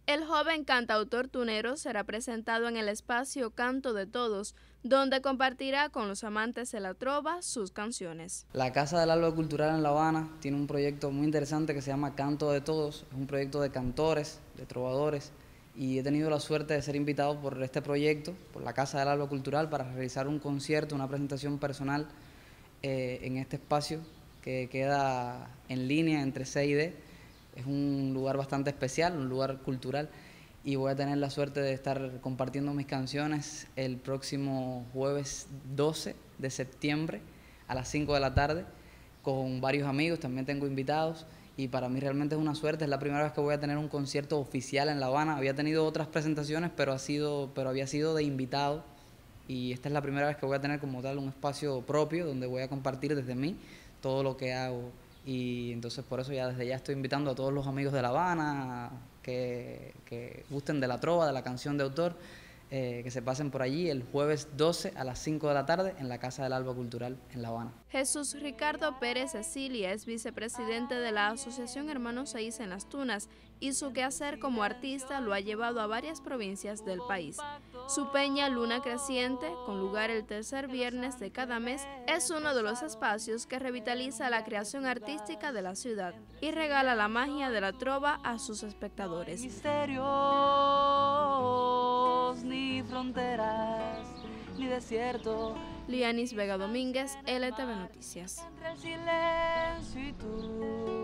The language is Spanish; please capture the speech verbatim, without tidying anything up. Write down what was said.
El joven cantautor tunero será presentado en el espacio Canto de Todos, donde compartirá con los amantes de la trova sus canciones. La Casa del Alba Cultural en La Habana tiene un proyecto muy interesante que se llama Canto de Todos. Es un proyecto de cantores, de trovadores, y he tenido la suerte de ser invitado por este proyecto, por la Casa del Alba Cultural, para realizar un concierto, una presentación personal eh, en este espacio que queda en línea entre C y D. Es un lugar bastante especial, un lugar cultural, y voy a tener la suerte de estar compartiendo mis canciones el próximo jueves doce de septiembre a las cinco de la tarde con varios amigos. También tengo invitados y para mí realmente es una suerte. Es la primera vez que voy a tener un concierto oficial en La Habana. Había tenido otras presentaciones, pero, ha sido, pero había sido de invitado, y esta es la primera vez que voy a tener como tal un espacio propio donde voy a compartir desde mí todo lo que hago. Y entonces por eso ya desde ya estoy invitando a todos los amigos de La Habana que, que gusten de la trova, de la canción de autor, eh, que se pasen por allí el jueves doce a las cinco de la tarde en la Casa del Alba Cultural en La Habana. Jesús Ricardo Pérez Cecilia es vicepresidente de la Asociación Hermanos Seis en Las Tunas y su quehacer como artista lo ha llevado a varias provincias del país. Su peña Luna Creciente, con lugar el tercer viernes de cada mes, es uno de los espacios que revitaliza la creación artística de la ciudad y regala la magia de la trova a sus espectadores. Misterios, ni fronteras, ni desierto. Lianis Vega Domínguez, L T V Noticias. Entre el silencio y tú.